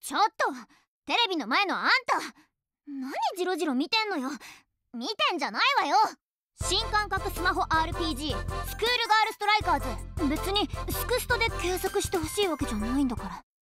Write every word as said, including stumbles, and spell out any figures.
ちょっとテレビの前のあんた、何ジロジロ見てんのよ。見てんじゃないわよ。新感覚スマホ アールピージー スクールガールストライカーズ。別にスクストで検索してほしいわけじゃないんだから。